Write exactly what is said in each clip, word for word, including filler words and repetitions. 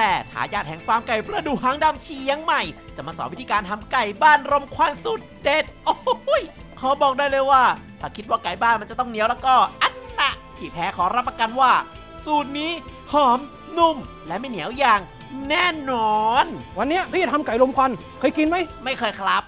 ร่ทายาทแห่งฟาร์มไก่ประดูหางดำเชียงใหม่จะมาสอนวิธีการทำไก่บ้านรมควันสุดเด็ดโอ้ยขอบอกได้เลยว่าถ้าคิดว่าไก่บ้านมันจะต้องเหนียวแล้วก็อันน่ะพี่แพ้ขอรับประกันว่าสูตรนี้หอมนุ่มและไม่เหนียวอย่างแน่นอนวันนี้พี่จะทำไก่ลมควันเคยกินไหมไม่เคยครับ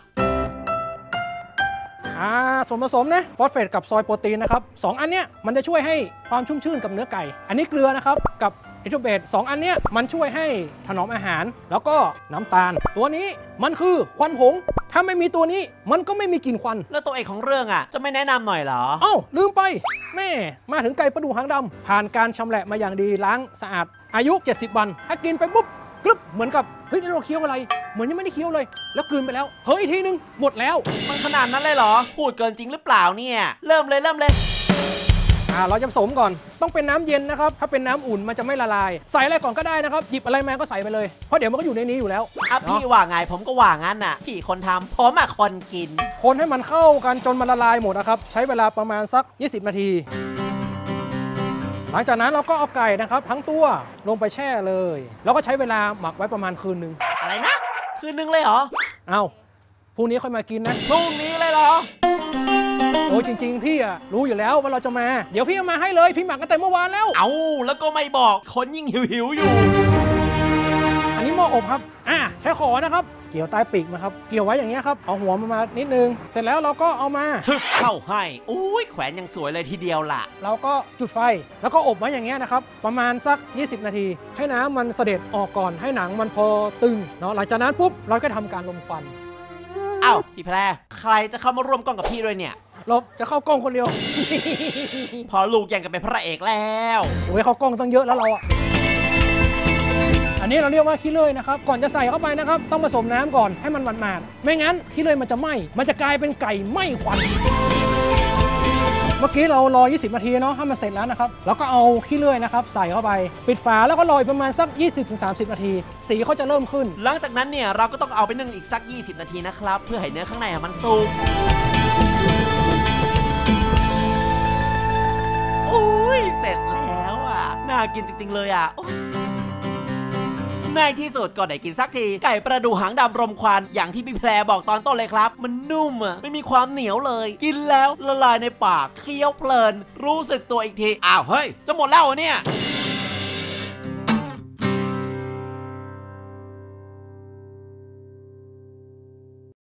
อ่าส่วนผสมนะฟอสเฟตกับซอยโปรตีนนะครับสองอันเนี้ยมันจะช่วยให้ความชุ่มชื่นกับเนื้อไก่อันนี้เกลือนะครับกับอิทูเบตสองอันเนี้ยมันช่วยให้ถนอมอาหารแล้วก็น้ำตาลตัวนี้มันคือควันผงถ้าไม่มีตัวนี้มันก็ไม่มีกลิ่นควันแล้วตัวเอกของเรื่องอ่ะจะไม่แนะนำหน่อยเหรอเอ้าลืมไปแม่มาถึงไก่ประดูหางดำผ่านการชำแหละมาอย่างดีล้างสะอาดอายุเจ็ดสิบวันถ้ากินไปปุ๊บกรึบเหมือนกับเฮ้ยเราเคี้ยวอะไรเหมือนยังไม่ได้เคี้ยวเลยแล้วกลืนไปแล้วเฮ้ยทีนึงหมดแล้วมันขนาดนั้นเลยเหรอพูดเกินจริงหรือเปล่าเนี่ยเริ่มเลยเริ่มเลยอ่าเราจะผสมก่อนต้องเป็นน้ำเย็นนะครับถ้าเป็นน้ำอุ่นมันจะไม่ละลายใส่อะไรก่อนก็ได้นะครับหยิบอะไรมาก็ใส่ไปเลยเพราะเดี๋ยวมันก็อยู่ในนี้อยู่แล้วอ่ะพี่ว่าไงผมก็ว่างั้นน่ะพี่คนทำผมอ่ะคนกินคนให้มันเข้ากันจนมันละลายหมดนะครับใช้เวลาประมาณสักยี่สิบนาทีหลังจากนั้นเราก็เอาไก่นะครับทั้งตัวลงไปแช่เลยแล้วก็ใช้เวลาหมักไว้ประมาณคืนนึงอะไรนะคืนนึงเลยเหรอเอาพรุ่งนี้ค่อยมากินนะพรุ่งนี้เลยเหรอโอ้จริงๆพี่อะรู้อยู่แล้วว่าเราจะมาเดี๋ยวพี่เอามาให้เลยพี่หมักกันแต่เมื่อวานแล้วเอาแล้วก็ไม่บอกคนยิ่งหิวๆอยู่อันนี้หม้ออบครับอ่ะใช้ขอนะครับเกี่ยวใต้ปีกนะครับเกี่ยวไว้อย่างเงี้ยครับเอาหัวมันมานิดนึงเสร็จแล้วเราก็เอามาทึบเข้าให้อุ้ยแขวนยังสวยเลยทีเดียวล่ะเราก็จุดไฟแล้วก็อบไว้อย่างเงี้ยนะครับประมาณสักยี่สิบนาทีให้น้ำมันเสด็จออกก่อนให้หนังมันพอตึงเนาะหลังจากนั้นปุ๊บเราก็ทำการลมควันอ้าวพี่แพรใครจะเข้ามาร่วมกล้องกับพี่ด้วยเนี่ยลบจะเข้ากล้องคนเดียวพอลูกยังกันเป็นพระเอกแล้วโอ้ยเข้ากล้องตั้งเยอะแล้วเราอะอันนี้เราเรียกว่าขี้เลื่อยนะครับก่อนจะใส่เข้าไปนะครับต้องผสมน้ำก่อนให้มันหมาดๆไม่งั้นขี้เลื่อยมันจะไหม้มันจะกลายเป็นไก่ไหม้ควันเมื่อกี้เรารอยี่สิบนาทีเนาะให้มันเสร็จแล้วนะครับแล้วก็เอาขี้เลื่อยนะครับใส่เข้าไปปิดฝาแล้วก็รอประมาณสัก ยี่สิบถึงสามสิบ นาทีสีเขาจะเริ่มขึ้นหลังจากนั้นเนี่ยเราก็ต้องเอาไปนึ่งอีกสักยี่สิบนาทีนะครับเพื่อให้เนื้อข้างในมันสุกอุ้ยเสร็จแล้วอ่ะน่ากินจริงๆเลยอ่ะในที่สุดก็ได้กินสักทีไก่ประดูหางดำรมควันอย่างที่พี่แพรบอกตอนต้นเลยครับมันนุ่มอ่ะไม่มีความเหนียวเลยกินแล้วละลายในปากเคี้ยวเพลินรู้สึกตัวอีกทีอ้าวเฮ้ยจะหมดแล้วเนี่ย